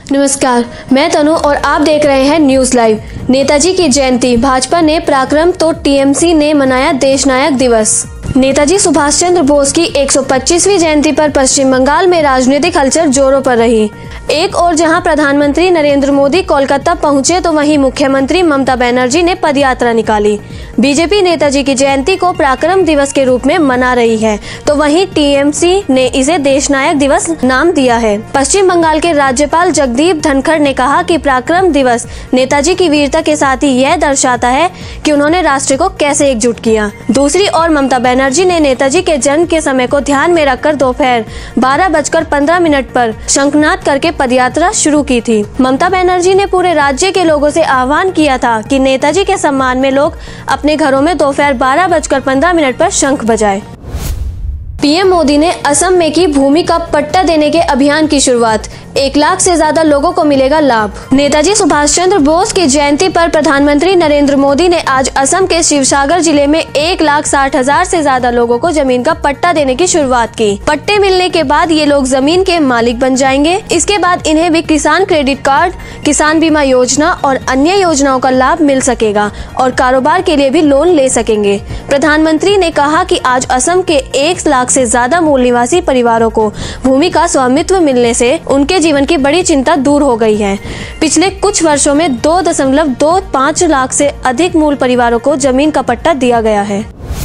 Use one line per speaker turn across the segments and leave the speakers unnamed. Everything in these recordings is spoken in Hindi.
नमस्कार, मैं तनु और आप देख रहे हैं न्यूज लाइव। नेताजी की जयंती, भाजपा ने पराक्रम तो टीएमसी ने मनाया देश नायक दिवस। नेताजी सुभाष चंद्र बोस की 125वीं जयंती पर पश्चिम बंगाल में राजनीतिक हलचल जोरों पर रही। एक और जहां प्रधानमंत्री नरेंद्र मोदी कोलकाता पहुंचे तो वहीं मुख्यमंत्री ममता बनर्जी ने पदयात्रा निकाली। बीजेपी नेताजी की जयंती को पराक्रम दिवस के रूप में मना रही है, तो वहीं टीएमसी ने इसे देश नायक दिवस नाम दिया है। पश्चिम बंगाल के राज्यपाल जगदीप धनखड़ ने कहा कि पराक्रम दिवस नेताजी की वीरता के साथ ही यह दर्शाता है कि उन्होंने राष्ट्र को कैसे एकजुट किया। दूसरी ओर ममता बनर्जी ने नेताजी के जन्म के समय को ध्यान में रखकर दोपहर 12:15 पर शंखनाद करके पदयात्रा शुरू की थी। ममता बनर्जी ने पूरे राज्य के लोगों से आह्वान किया था कि नेताजी के सम्मान में लोग अपने घरों में दोपहर 12:15 पर शंख बजाएं। पीएम मोदी ने असम में की भूमि का पट्टा देने के अभियान की शुरुआत। 1 लाख से ज्यादा लोगों को मिलेगा लाभ। नेताजी सुभाष चंद्र बोस की जयंती पर प्रधानमंत्री नरेंद्र मोदी ने आज असम के शिवसागर जिले में 1,60,000 से ज्यादा लोगों को जमीन का पट्टा देने की शुरुआत की। पट्टे मिलने के बाद ये लोग जमीन के मालिक बन जाएंगे। इसके बाद इन्हें भी किसान क्रेडिट कार्ड, किसान बीमा योजना और अन्य योजनाओं का लाभ मिल सकेगा और कारोबार के लिए भी लोन ले सकेंगे। प्रधानमंत्री ने कहा कि आज असम के 1 लाख से ज्यादा मूल निवासी परिवारों को भूमि का स्वामित्व मिलने से उनके जीवन की बड़ी चिंता दूर हो गई है। पिछले कुछ वर्षों में 2.25 लाख से अधिक मूल परिवारों को जमीन का पट्टा दिया गया है।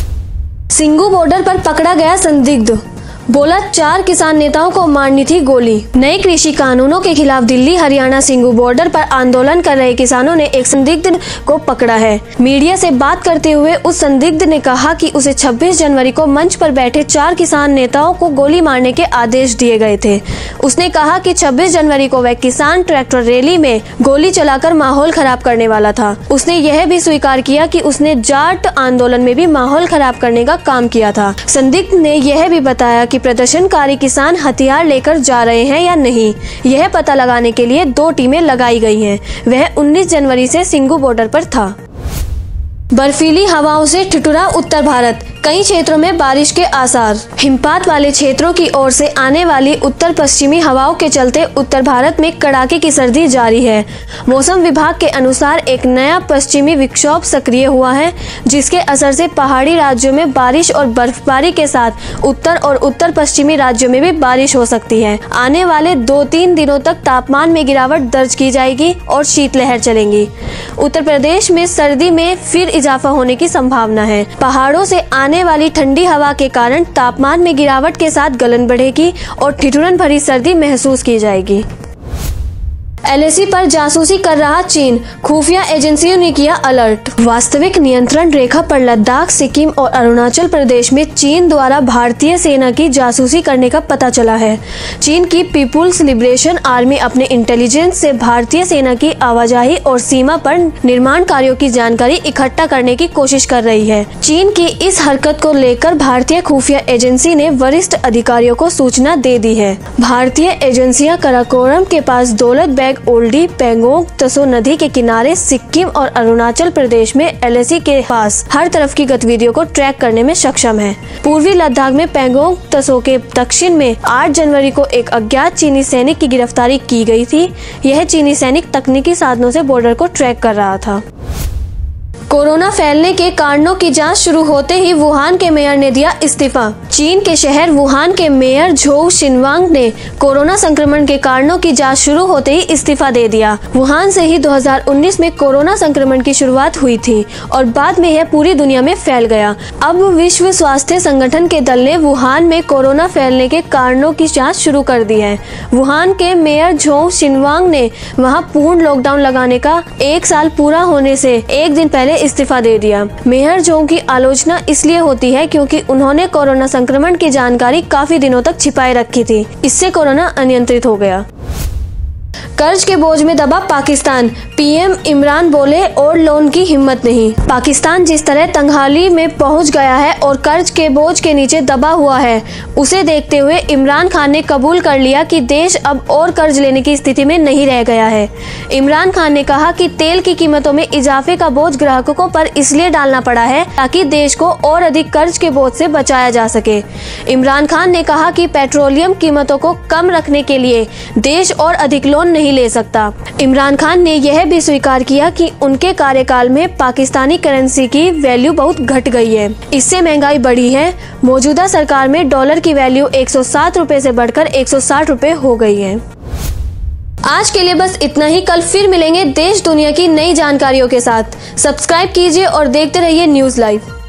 सिंगू बॉर्डर पर पकड़ा गया संदिग्ध, बोला 4 किसान नेताओं को मारनी थी गोली। नए कृषि कानूनों के खिलाफ दिल्ली हरियाणा सिंगू बॉर्डर पर आंदोलन कर रहे किसानों ने एक संदिग्ध को पकड़ा है। मीडिया से बात करते हुए उस संदिग्ध ने कहा कि उसे 26 जनवरी को मंच पर बैठे 4 किसान नेताओं को गोली मारने के आदेश दिए गए थे। उसने कहा कि 26 जनवरी को वह किसान ट्रैक्टर रैली में गोली चलाकर माहौल खराब करने वाला था। उसने यह भी स्वीकार किया कि उसने जाट आंदोलन में भी माहौल खराब करने का काम किया था। संदिग्ध ने यह भी बताया कि प्रदर्शनकारी किसान हथियार लेकर जा रहे हैं या नहीं, यह पता लगाने के लिए 2 टीमें लगाई गई हैं। वह 19 जनवरी से सिंगू बॉर्डर पर था। बर्फीली हवाओं से ठिठुरा उत्तर भारत, कई क्षेत्रों में बारिश के आसार। हिमपात वाले क्षेत्रों की ओर से आने वाली उत्तर पश्चिमी हवाओं के चलते उत्तर भारत में कड़ाके की सर्दी जारी है। मौसम विभाग के अनुसार एक नया पश्चिमी विक्षोभ सक्रिय हुआ है, जिसके असर से पहाड़ी राज्यों में बारिश और बर्फबारी के साथ उत्तर और उत्तर पश्चिमी राज्यों में भी बारिश हो सकती है। आने वाले 2-3 दिनों तक तापमान में गिरावट दर्ज की जाएगी और शीतलहर चलेंगी। उत्तर प्रदेश में सर्दी में फिर इजाफा होने की संभावना है। पहाड़ों से आने वाली ठंडी हवा के कारण तापमान में गिरावट के साथ गलन बढ़ेगी और ठिठुरन भरी सर्दी महसूस की जाएगी। एलएसी पर जासूसी कर रहा चीन, खुफिया एजेंसियों ने किया अलर्ट। वास्तविक नियंत्रण रेखा पर लद्दाख, सिक्किम और अरुणाचल प्रदेश में चीन द्वारा भारतीय सेना की जासूसी करने का पता चला है। चीन की पीपुल्स लिबरेशन आर्मी अपने इंटेलिजेंस से भारतीय सेना की आवाजाही और सीमा पर निर्माण कार्यों की जानकारी इकट्ठा करने की कोशिश कर रही है। चीन की इस हरकत को लेकर भारतीय खुफिया एजेंसी ने वरिष्ठ अधिकारियों को सूचना दे दी है। भारतीय एजेंसियां कराकोरम के पास दौलत बेग ओल्डी पेंगोंग त्सो नदी के किनारे सिक्किम और अरुणाचल प्रदेश में एलएसी के पास हर तरफ की गतिविधियों को ट्रैक करने में सक्षम है। पूर्वी लद्दाख में पेंगोंग त्सो के दक्षिण में 8 जनवरी को एक अज्ञात चीनी सैनिक की गिरफ्तारी की गई थी। यह चीनी सैनिक तकनीकी साधनों से बॉर्डर को ट्रैक कर रहा था। कोरोना फैलने के कारणों की जांच शुरू होते ही वुहान के मेयर ने दिया इस्तीफा। चीन के शहर वुहान के मेयर झोउ शिनवांग ने कोरोना संक्रमण के कारणों की जांच शुरू होते ही इस्तीफा दे दिया। वुहान से ही 2019 में कोरोना संक्रमण की शुरुआत हुई थी और बाद में यह पूरी दुनिया में फैल गया। अब विश्व स्वास्थ्य संगठन के दल ने वुहान में कोरोना फैलने के कारणों की जाँच शुरू कर दी है। वुहान के मेयर झोउ शिनवांग ने वहाँ पूर्ण लॉकडाउन लगाने का 1 साल पूरा होने से 1 दिन पहले इस्तीफा दे दिया। मेयर झोउ की आलोचना इसलिए होती है क्योंकि उन्होंने कोरोना संक्रमण की जानकारी काफी दिनों तक छिपाए रखी थी। इससे कोरोना अनियंत्रित हो गया। कर्ज के बोझ में दबा पाकिस्तान, पीएम इमरान बोले और लोन की हिम्मत नहीं। पाकिस्तान जिस तरह तंगहाली में पहुंच गया है और कर्ज के बोझ के नीचे दबा हुआ है, उसे देखते हुए इमरान खान ने कबूल कर लिया कि देश अब और कर्ज लेने की स्थिति में नहीं रह गया है। इमरान खान ने कहा कि तेल की कीमतों में इजाफे का बोझ ग्राहकों पर इसलिए डालना पड़ा है ताकि देश को और अधिक कर्ज के बोझ से बचाया जा सके। इमरान खान ने कहा कि पेट्रोलियम कीमतों को कम रखने के लिए देश और अधिक लोन नहीं नहीं ले सकता। इमरान खान ने यह भी स्वीकार किया कि उनके कार्यकाल में पाकिस्तानी करेंसी की वैल्यू बहुत घट गई है, इससे महंगाई बढ़ी है। मौजूदा सरकार में डॉलर की वैल्यू 107 रुपए से बढ़कर 160 रुपए हो गई है। आज के लिए बस इतना ही। कल फिर मिलेंगे देश दुनिया की नई जानकारियों के साथ। सब्सक्राइब कीजिए और देखते रहिए न्यूज़ लाइव।